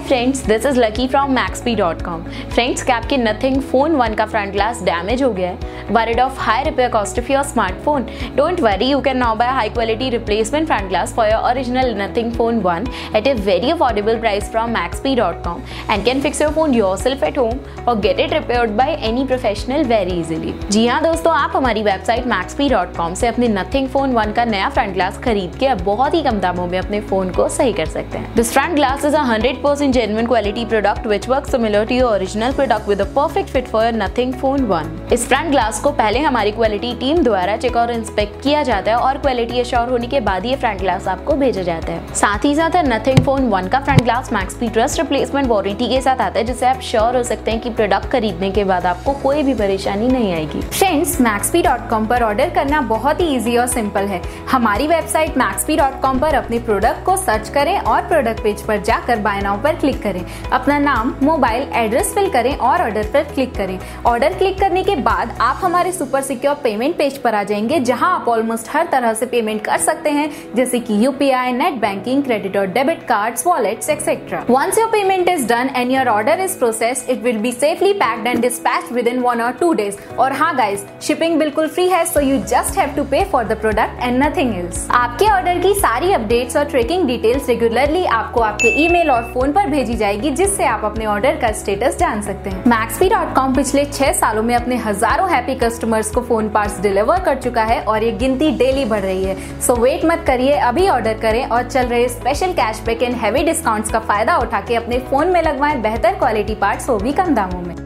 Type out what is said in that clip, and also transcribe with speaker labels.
Speaker 1: Friends, this is Lucky from maxp.com। Friends, क्या आपके nothing phone 1 का फ्रंट ग्लास डैमेज हो गया है? Worried of high repair cost of your smartphone? Don't worry, you can now buy a high quality replacement front glass for your original Nothing Phone 1 at a very affordable price from maxp.com and can fix your phone yourself at home or get it repaired by any professional very easily। जी हाँ दोस्तों, आप हमारी website maxp.com से अपने Nothing Phone 1 का नया front glass खरीद के अब बहुत ही कम दामों में अपने फोन को सही कर सकते हैं। This front glass is a 100% genuine quality product which works similar to your original product with a perfect fit for your Nothing Phone 1। इस फ्रंट ग्लास को पहले हमारी क्वालिटी टीम द्वारा चेक और इंस्पेक्ट किया जाता है और क्वालिटी एश्योर होने के बाद ये फ्रंट ग्लास आपको भेजा जाता है। साथ ही साथ नथिंग फोन 1 का front glass Maxp trust replacement warranty के साथ आता है, जिससे आप श्योर हो सकते हैं कि प्रोडक्ट खरीदने के बाद आपको कोई भी परेशानी नहीं आएगी।
Speaker 2: फ्रेंड्स, maxp.com पर ऑर्डर करना बहुत ही इजी और सिंपल है। हमारी वेबसाइट maxp.com पर अपने प्रोडक्ट को सर्च करें और प्रोडक्ट पेज पर जाकर बाय नाउ पर क्लिक करें। अपना नाम, मोबाइल एड्रेस फिल करें और ऑर्डर पर क्लिक करें। ऑर्डर क्लिक करने के बाद आप हमारे सुपर सिक्योर पेमेंट पेज पर आ जाएंगे, जहां आप ऑलमोस्ट हर तरह से पेमेंट कर सकते हैं, जैसे कि यूपीआई, नेट बैंकिंग, क्रेडिट और debit cards, wallets etcetera. Once your payment is done and your order is processed, it will be safely packed and dispatched within 1 or 2 days। और हाँ गाइस, शिपिंग बिल्कुल free है, so you just have to pay for the product and nothing else। आपके order की सारी updates और tracking details regularly आपको आपके ईमेल और फोन पर भेजी जाएगी, जिससे आप अपने ऑर्डर का स्टेटस जान सकते हैं। maxp.com पिछले 6 सालों में अपने हजारों हैप्पी कस्टमर्स को फोन पार्ट्स डिलीवर कर चुका है और ये गिनती डेली बढ़ रही है। सो वेट मत करिए, अभी ऑर्डर करें और चल रहे special cashback and heavy discounts का फायदा उठा के अपने फोन में लगवाएं बेहतर क्वालिटी पार्ट्स, वो भी कम दामों में।